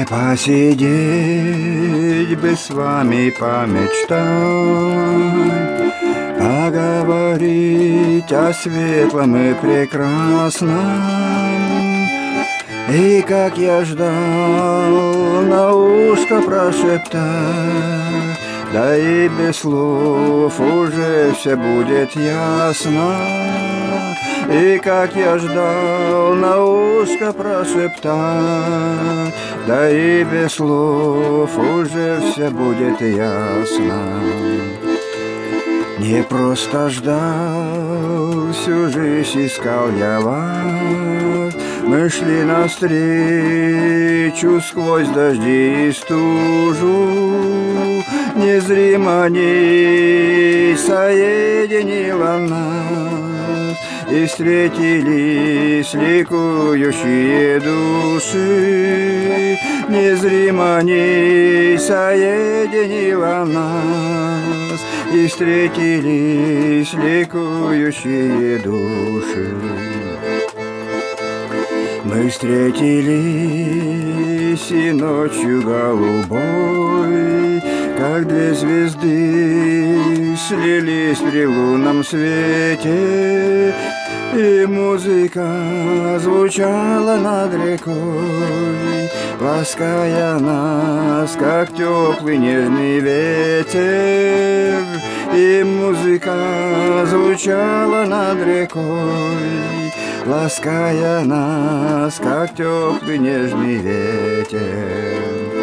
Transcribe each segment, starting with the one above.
Посидеть бы с вами помечтать, поговорить о светлом и прекрасном. И как я ждал на ушко прошептать, да и без слов уже все будет ясно. И как я ждал на ушко прошептать, да и без слов уже все будет ясно. Не просто ждал, всю жизнь искал я вас. Мы шли навстречу сквозь дожди и стужу. Незримо нить соединила нас, и встретились ликующие души. Незримо нить соединила нас, и встретились ликующие души. Мы встретились и ночью голубой, как две звезды слились при лунном свете, и музыка звучала над рекой, лаская нас, как теплый нежный ветер. И музыка звучала над рекой, лаская нас, как теплый нежный ветер.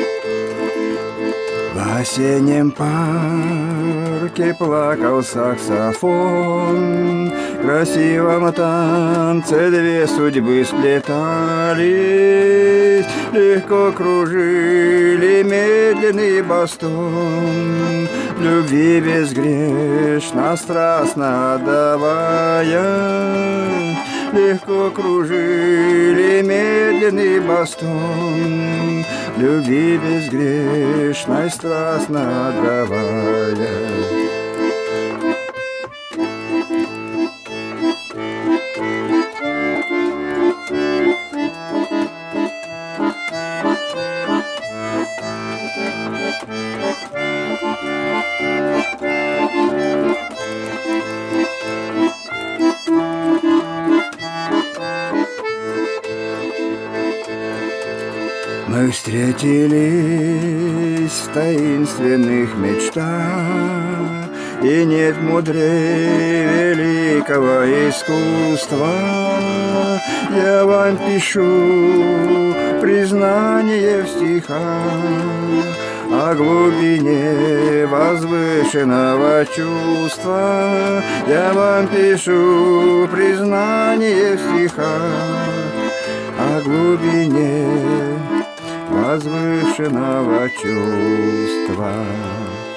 В осеннем парке плакал саксофон, в красивом танце две судьбы сплетались, легко кружили медленный бастон, любви безгрешно, страстно отдавая. Легко кружили медленный бастон, любви безгрешной, страстно отдавая. Мы встретились в таинственных мечтах, и нет мудрее великого искусства. Я вам пишу признание в стихах о глубине возвышенного чувства. Я вам пишу признание в стихах о глубине возвышенного чувства.